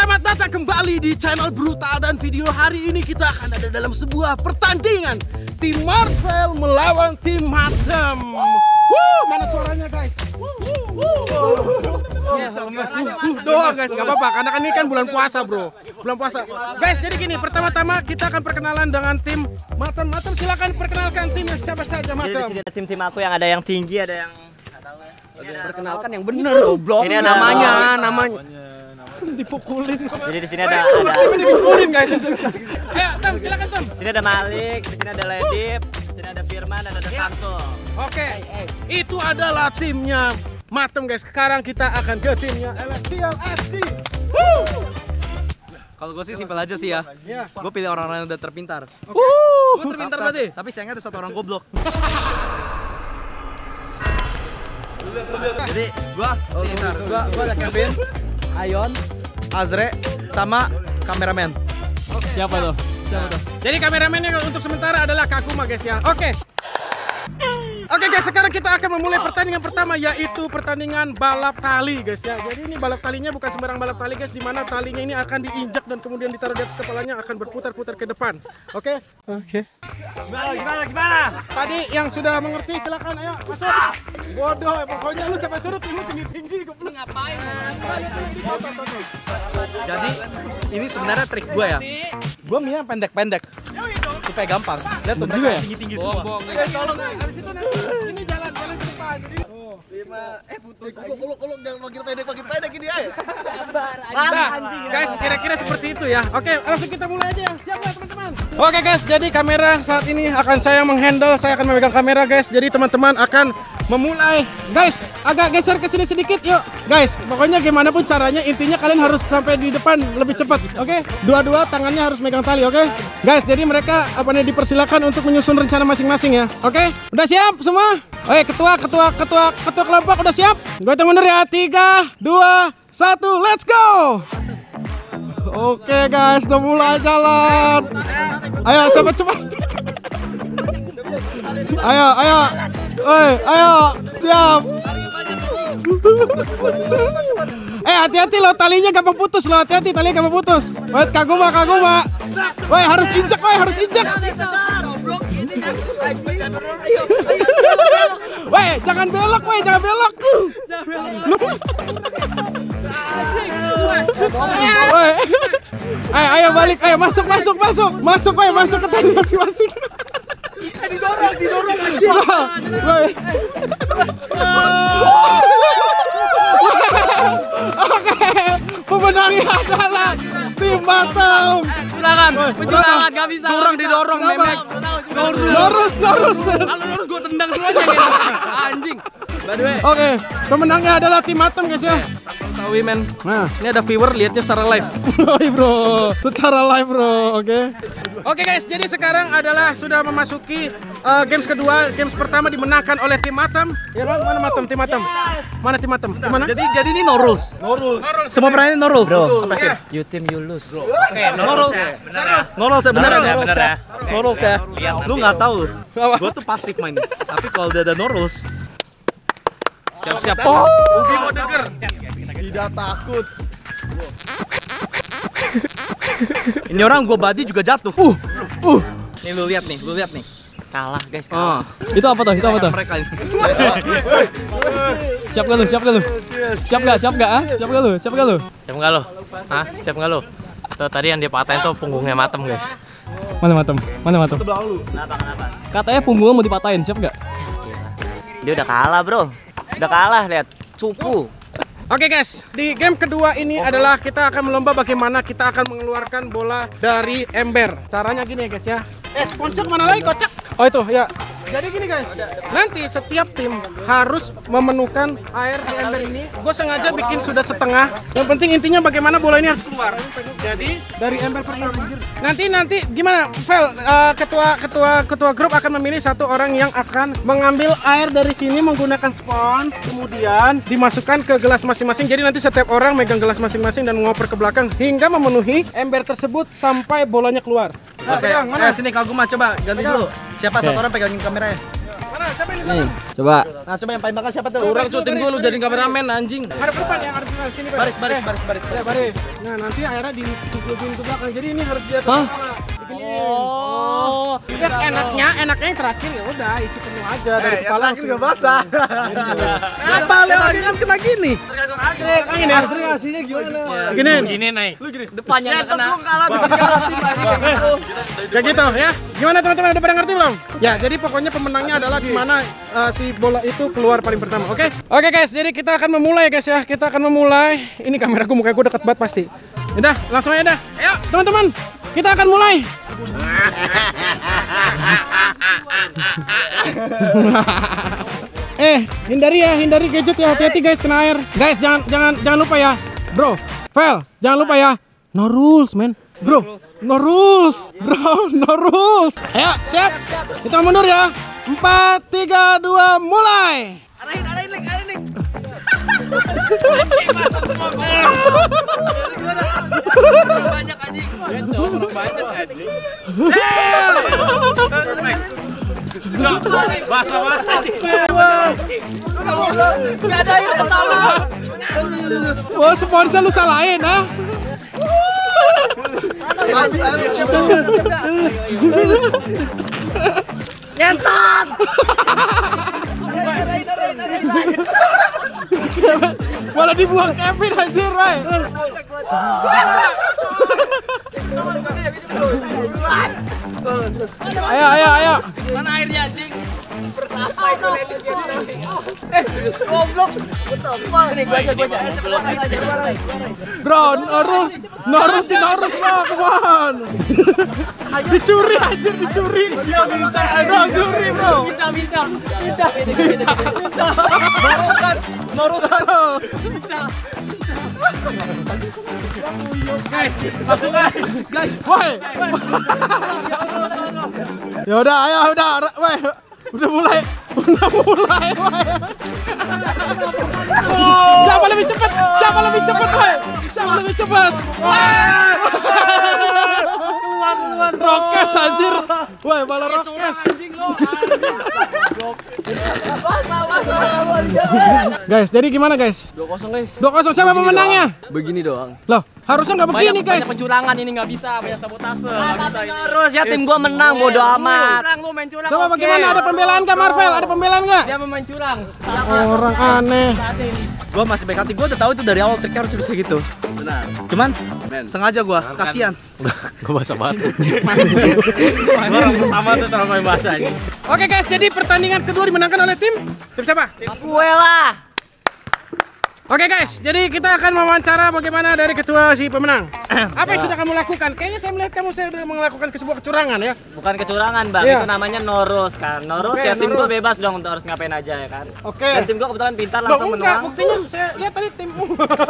Selamat datang kembali di channel Brutal, dan video hari ini kita akan ada dalam sebuah pertandingan tim Marvel melawan tim Matem. Mana suaranya guys? Doang guys, nggak apa-apa karena kan ini kan bulan puasa bro, bulan puasa. Guys, jadi gini, pertama-tama kita akan perkenalan dengan tim Matem. Matem silakan perkenalkan timnya siapa saja Matem. Jadi tim aku yang ada yang tinggi, ada yang perkenalkan yang bener goblok. Ini ada namanya. Dipukulin. Jadi di sini ada dipukulin guys. Ayo Tem, silakan Tem. Sini ada Malik, di sini ada Ledip, di sini ada Firman dan ada Samsul. Oke, itu adalah timnya Matem guys. Sekarang kita akan ke timnya Celestial FC. Kalau gue sih simpel aja sih ya. Gue pilih orang-orang yang udah terpintar. Gue Terpintar berarti. Tapi sayangnya ada satu orang goblok. Jadi gue pintar. Gue ada Kevin, Ayon, Azre, sama kameramen. Siapa tuh? Jadi kameramennya untuk sementara adalah Kakuma guys ya. Oke guys, sekarang kita akan memulai pertandingan pertama, yaitu pertandingan balap tali guys ya. Jadi ini balap talinya bukan sembarang balap tali guys, dimana talinya ini akan diinjak dan kemudian ditaruh di atas kepalanya, akan berputar-putar ke depan. Oke? Gimana? Tadi yang sudah mengerti silakan ayo masuk. Bodoh, pokoknya lu sampai surut ini tinggi-tinggi. Ngapain? Jadi ini sebenarnya trik gue ya. Gue minyak pendek-pendek supaya gampang. Lihat tuh mereka tinggi-tinggi semua. Tolong. Habis itu nanti ini jalan ke depan. Jadi Putus. Kolok jangan makin pendek ini aja. guys, kira-kira seperti itu ya. Oke, langsung kita mulai aja. Siap nggak teman-teman? Oke guys, jadi kamera saat ini akan saya menghandle. Saya akan memegang kamera guys. Jadi teman-teman akan memulai. Guys, agak geser ke sini sedikit yuk. Guys, pokoknya gimana pun caranya, intinya kalian harus sampai di depan lebih cepat. Oke? Dua-dua tangannya harus megang tali, oke? Guys, jadi mereka dipersilakan untuk menyusun rencana masing-masing ya. Oke? Udah siap semua? Oke, ketua kelompok udah siap? Gue hitung mundur ya. 3, 2, 1, let's go! Oke guys, udah mulai jalan. Ayo, siapa cepat? Ayo. Ayo, siap. Hati-hati loh, talinya gampang putus loh. Hati-hati, talinya gampang putus. Woi, Kaguma. Woi, harus injak. Woi, jangan belok. Woi. Ayo balik, ayo masuk ke tali masing-masing. Didorong aja. Oke, pemenangnya adalah tim Matem. Silakan. Silakan, enggak bisa. Curang didorong, memek. Lurus. Kalau lurus gue tendang semuanya gitu. Anjing. By the way. Oke, pemenangnya adalah tim Matem guys ya. Tahu men. Nah, Ini ada viewer lihatnya secara live. bro, secara live bro, Oke guys, jadi sekarang adalah sudah memasuki games kedua. Games pertama dimenangkan oleh tim Matem. Ya kan? Mana Matem? Tim Matem. Mana tim Matem? Mana? Jadi ini no rules. Semua pertandingan no rules. Sampai akhir. You team you lose. No rules. No rules ya, bener ya. No rules ya. Lu nggak tahu. Gua tuh pasif main. Tapi kalau udah ada no rules, siap-siap. Oh, Uzi mau denger. Tidak takut. Ini orang gua body juga jatuh. Nih lu lihat nih. Kalah guys. Itu apa tuh? Mereka ini. Siap gak lu? Siap gak lu? Siap gak lu? Siap nggak lo? Tuh tadi yang dia patahin tuh punggungnya Matem guys. Mana Matem? Kenapa? Katanya punggungnya mau dipatahin, siap gak? Dia udah kalah bro. Lihat. Cupu. Oke guys, di game kedua ini adalah kita akan melomba bagaimana kita akan mengeluarkan bola dari ember. Caranya gini ya guys ya. Sponsor mana lagi kocak? Oh itu ya. Jadi gini guys, nanti setiap tim harus memenuhkan air di ember ini. Gue sengaja bikin sudah setengah. Yang penting intinya bagaimana bola ini harus keluar. Jadi dari ember pertama. Nanti gimana? Vel, ketua grup akan memilih satu orang yang akan mengambil air dari sini menggunakan spons, kemudian dimasukkan ke gelas masing-masing. Jadi nanti setiap orang megang gelas masing-masing dan ngoper ke belakang hingga memenuhi ember tersebut sampai bolanya keluar. Oke, sini Kaguma coba ganti dulu. Siapa satu orang pegangin kameranya? Mana? siapa ini tangan? Coba. Nah, coba yang paling bakal siapa tuh? Orang syuting gua lu jadi kameramen anjing. Hadap depan ya, hadap depan sini. Baris. Ya, baris. Nah, nanti akhirnya ditutupin ke belakang. Jadi ini harus dia Hah? Oh. Ya, enaknya yang terakhir ya udah isi penuh aja dari kepala Enggak basah. Apa lewat kan kena gini? Gini ya. Hasilnya gimana? Gini. nih. Depannya kena. Ya gitu ya. Gimana teman-teman, udah pada ngerti belum? Ya, jadi pokoknya pemenangnya adalah di mana si bola itu keluar paling pertama, oke? Oke guys, jadi kita akan memulai guys ya. Kita akan memulai. Ini kameraku mukanya gue deket banget pasti. Udah, langsung aja dah. Ayo, teman-teman. Kita akan mulai. Hindari gadget ya. Hati-hati guys kena air. Guys, jangan lupa ya. Bro, Vel, jangan lupa ya. No rules, man. Bro, no rules. Bro, no rules. Ayo, siap. Kita mundur ya. 4, 3, 2, mulai. Arahin, Lik. Banyak anjing. Basah. Enggak ada air, tolong. Wah, sponsor lu salahin, ah. Nyentat. Malah dibuang Kevin anjir, Ray. Ayo. Mana airnya anjing? Goblok. Ini gua aja. Bro, no rules, bro, come on. Dicuri anjir, dicuri. Bro, curi, bro. Minta. Norusan. Guys, woi. Ya udah, ayo udah, woi. Udah mulai, woi. Siapa lebih cepat, woi? Siapa lebih cepat? Keluar, rokes anjir. Woi, bala rokes. Guys, jadi gimana guys? 2-0 guys. 2-0, siapa pemenangnya? Begini doang. Loh, harusnya nggak begini guys. Banyak pencurangan ini nggak bisa, banyak sabotase. Terus ya tim gua menang, bodo amat. Lu main curang. Coba bagaimana, ada pembelaan nggak Marvel? Ada pembelaan nggak? Dia main curang. Orang aneh. Gua masih baik hati, gua udah tahu itu dari awal triknya harus bisa gitu. Benar. Cuman sengaja gua, kasihan. Gue basah banget. Orang pertama tuh terlalu main basah aja. Oke guys, jadi pertandingan kedua dimenangkan oleh tim siapa? Gue lah. Oke guys, jadi kita akan mewawancara bagaimana dari ketua si pemenang. Apa yang sudah kamu lakukan? Kayaknya saya melihat kamu sudah melakukan sebuah kecurangan ya. Bukan kecurangan bang, Iya. itu namanya norus kan. Norus Oke, ya tim norus. gue bebas dong untuk harus ngapain aja ya kan. Oke. Dan tim gue kebetulan pintar Loh, langsung enggak, menang. buktinya saya lihat tadi timmu.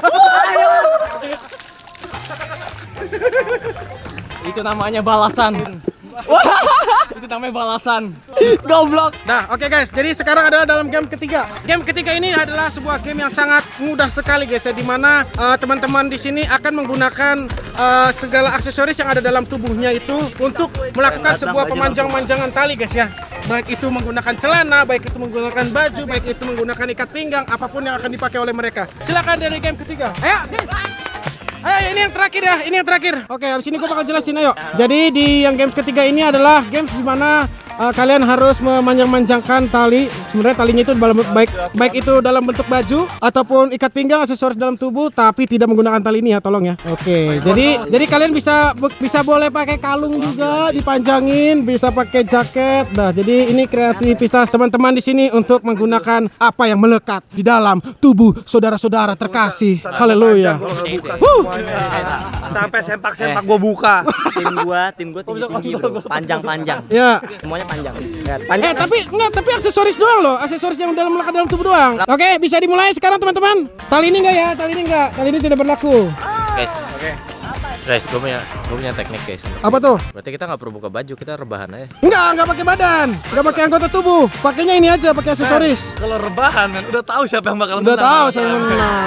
Itu namanya balasan. Itu namanya balasan. Goblok. Nah, oke guys, jadi sekarang adalah dalam game ketiga. Game ketiga ini adalah sebuah game yang sangat mudah sekali guys ya, di mana teman-teman di sini akan menggunakan segala aksesoris yang ada dalam tubuhnya itu untuk melakukan sebuah pemanjang-manjangan tali guys ya. Baik itu menggunakan celana, baik itu menggunakan baju, baik itu menggunakan ikat pinggang, apapun yang akan dipakai oleh mereka. Silakan dari game ketiga. Ayo, guys. Ayo, ini yang terakhir ya, ini yang terakhir. Oke, habis ini gue bakal jelasin, ayo. Jadi di yang games ketiga ini adalah games di mana kalian harus memanjang-manjangkan tali. Sebenarnya talinya itu dalam baik itu dalam bentuk baju ataupun ikat pinggang, aksesoris dalam tubuh, tapi tidak menggunakan tali ini ya, tolong ya. Oke, jadi kalian bisa boleh pakai kalung juga, dipanjangin, bisa pakai jaket. Nah, jadi ini kreativitas teman-teman di sini untuk menggunakan apa yang melekat di dalam tubuh saudara-saudara terkasih. Haleluya. Sampai sempak-sempak gua buka. Tim gua tinggi bro, panjang-panjang. Ya. Semuanya panjang. Ya, Tapi aksesoris doang loh, aksesoris yang melekat dalam tubuh doang. Oke, bisa dimulai sekarang teman-teman. Tali ini enggak ya, tali ini tidak berlaku. Guys, gue punya Gue punya teknik guys. Apa tuh? Berarti kita nggak perlu buka baju, kita rebahan aja. Enggak pakai badan, enggak pakai anggota tubuh. Pakainya ini aja, pakai aksesoris. Kalau rebahan men, udah tahu siapa yang bakal Udah menang. tahu saya menang.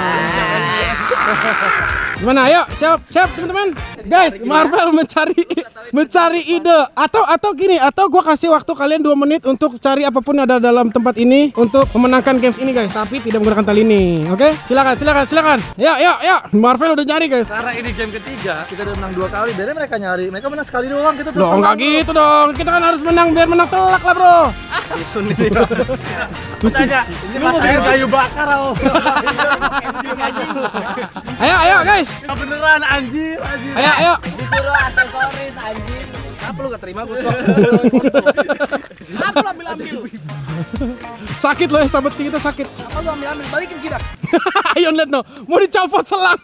Gimana? Ayo, siap teman-teman. Guys, Marvel mencari ide atau gini, atau gua kasih waktu kalian 2 menit untuk cari apapun yang ada dalam tempat ini untuk memenangkan games ini guys, tapi tidak menggunakan tali ini. Oke? Silakan. Ya. Marvel udah nyari guys. Karena ini game ketiga, kita udah menang 2 kali. Biar mereka nyari, mereka menang sekali doang. Kita Loh, enggak gitu dong. Kita kan harus menang biar menang telak lah, Bro. Isun ini. Tanya, ini mau bikin kayu bakar oh. Ayo guys. Beneran anjir. Ayo. Disuruh aksesoris anjing. Apa lu gak terima gue sok? Apa lu ambil? Sakit loh ya, sahabat kita sakit. Apa lu ambil balikin kita. Ayo lihat no, mau dicopot selang.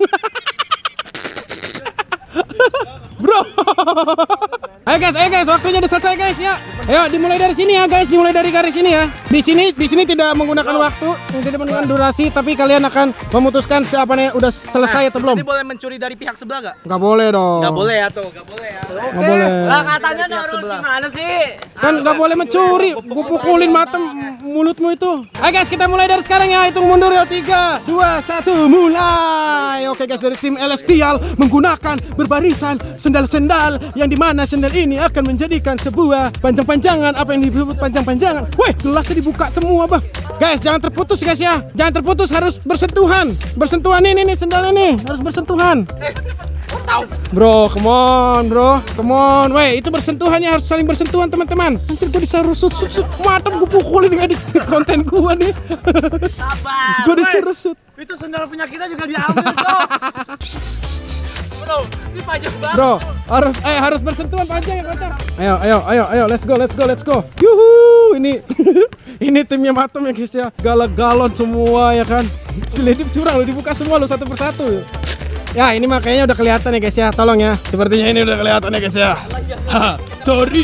Bro. Ayo guys, waktunya udah selesai guys ya. Ayo dimulai dari sini ya guys, dimulai dari garis ini ya. Di sini tidak menggunakan waktu, tidak menggunakan durasi, tapi kalian akan memutuskan siapa nih udah selesai atau belum. Ini boleh mencuri dari pihak sebelah gak? Nggak boleh dong. Gak boleh ya tuh, gak boleh ya. Nggak boleh. Lah katanya harus gimana sih? Kan nggak boleh mencuri. Gue pukulin matem mulutmu itu. Ayo guys, kita mulai dari sekarang ya. Hitung mundur ya. 3, 2, 1, mulai. Oke guys, dari tim Celestial menggunakan berbarisan sendal-sendal yang dimana sendal ini akan menjadikan sebuah panjang-panjangan. Apa yang disebut panjang-panjangan? Wih, gelasnya dibuka semua bang. Guys, jangan terputus guys ya. Jangan terputus, harus bersentuhan. Bersentuhan ini sendalnya nih harus bersentuhan. Bro, come on. Weh, itu bersentuhannya harus saling bersentuhan teman-teman. Anjir, gue disuruh sut. Matem gue pukulin edit konten gue nih. Sabar. Gue disuruh sut. Itu sendal punya kita juga diambil kok. Bro, ini panjang banget. Bro, harus bersentuhan panjang ya kocak. Ayo, let's go. Yuhu, ini timnya Matem ya guys ya. Galak-galon semua ya kan. Selidip curang lo dibuka semua lo satu persatu. Ya ini makanya udah kelihatan ya guys ya, tolong ya. Sepertinya ini udah kelihatan ya guys ya. Sorry.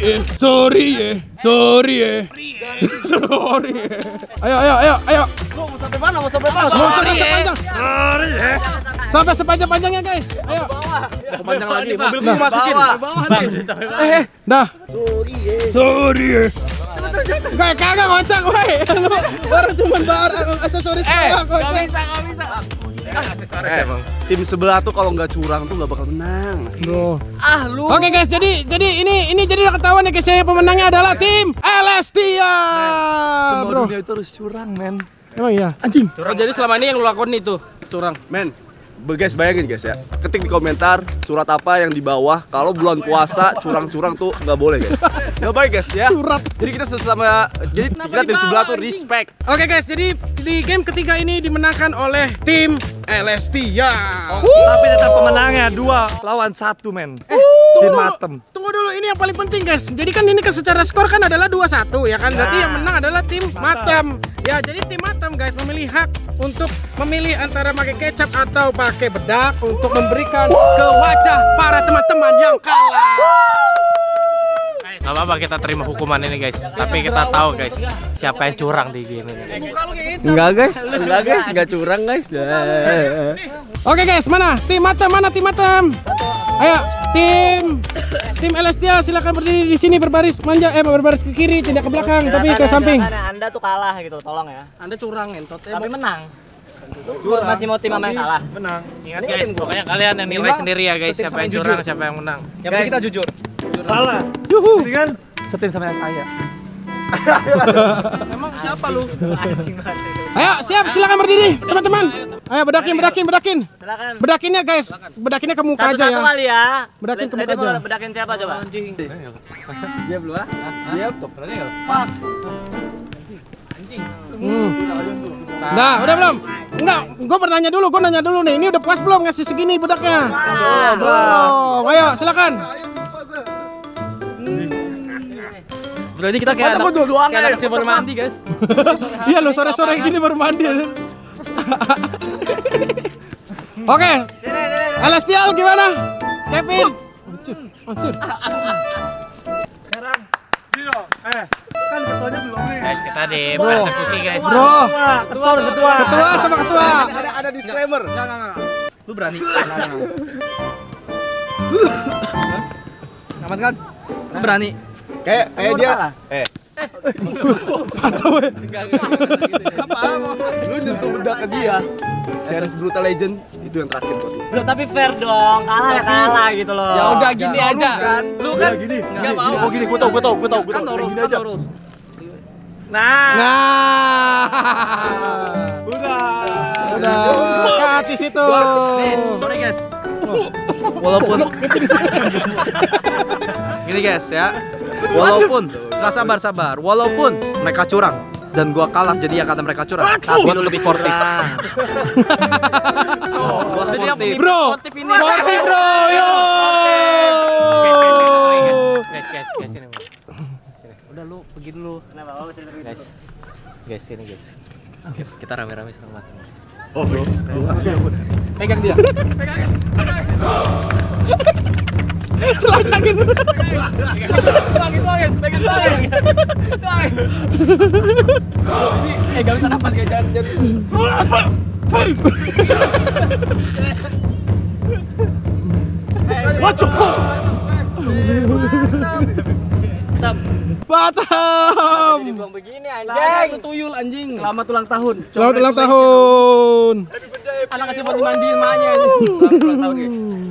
Ayo. Mau sampai mana? Mau sampai mana? Sepanjang. Sampai sepanjang-panjangnya guys. Ayo. Panjang lagi, mobilku masukin. Dah. Sorry. Kayak kagak kocak, woi. Baru cuman aksesoris doang, kocak. Gak bisa. Tim sebelah tuh kalau nggak curang tuh nggak bakal menang. Bro. Lu. Oke guys, jadi ini jadi udah ketahuan ya guys ya, pemenangnya adalah tim Celestial. Semua Bro. dunia itu harus curang, men. Emang iya. Anjing. Oh, jadi selama ini yang lu lakuin itu curang. Men, guys bayangin guys ya, ketik di komentar surat apa yang di bawah kalau bulan puasa curang-curang tuh nggak boleh guys. Nggak baik guys ya. Surat. Jadi kita kita tim sebelah tuh respect. Oke guys, jadi di game ketiga ini dimenangkan oleh tim Celestial. Tapi tetap pemenangnya 2 lawan 1 men. Tim Matem. Tunggu dulu, ini yang paling penting guys. Jadi kan ini kan secara skor kan adalah 2-1 ya kan. Berarti yang menang adalah tim Matem. Ya, jadi tim Matem guys memilih hak untuk memilih antara pakai kecap atau pakai bedak untuk memberikan ke wajah para teman-teman yang kalah. Gak apa-apa, kita terima hukuman ini guys. Tapi kita tahu guys siapa yang curang di game ini. Enggak guys, enggak curang guys. Oke guys, mana tim Matem? Ayo, tim Celestial silakan berdiri di sini berbaris berbaris ke kiri, tidak ke belakang tapi ke samping. Anda tuh kalah gitu, tolong ya. Anda curang entot. Tapi menang. Masih mau tim sama yang kalah. Menang. Ingat guys, pokoknya kalian yang nilai sendiri ya guys, siapa yang curang, siapa yang menang. Yang penting kita jujur. Salah. Yuhu. Kan setim sama yang kaya. Emang siapa lu? Ayo, siap, silakan berdiri, teman-teman. Ayo bedakin. Silakan. Bedakinnya guys, bedakinnya ke muka aja Satu-satu ya. kali ya. Bedakin ke muka Dede mau aja. bedakin siapa coba? Dia belum ah. Dia top. Nah, udah belum? Enggak, gue nanya dulu nih. Ini udah puas belum ngasih segini bedaknya? Belum. Ayo, silakan. Berarti kita kayak anak kecil baru mandi, guys. Iya lo sore-sore gini baru mandi. Oke. Celestial gimana? Kevin. Hancur. Sekarang Dino, kan ketuanya belum nih. Guys, kita di persekusi guys. Bro. Ketua Ketua sama ketua. Ada disclaimer. Enggak. Lu berani? Aman kan? Berani. Kayak dia. Apa? Lu nyentuh bedak ke dia. Series Brutal Legend itu yang terakhir kok. Loh, tapi fair dong. Kalah ya kalah gitu loh. Ya udah gini aja. Lu kan gini. enggak mau. Oh gini, gua tahu. Kan gini aja. Udah. Kat di situ. Sorry guys. Walaupun gini guys ya. Walaupun nggak sabar. Walaupun mereka curang dan gua kalah jadi ya kata mereka curang. Tapi gua lebih sportif. Gua sportif. Bro. Sportif bro. Yo. Guys ini. Udah lu pergi dulu. Kenapa? Guys sini guys. Kita rame-rame selamat. Pegang dia. Pegang. Gak bisa nafas kayak jangan. Batam. Dibuang begini anjing. Tuyul anjing. Selamat ulang tahun. Selamat ulang tahun. Anak kecil baru dimandiin emaknya anjing. Selamat ulang tahun guys.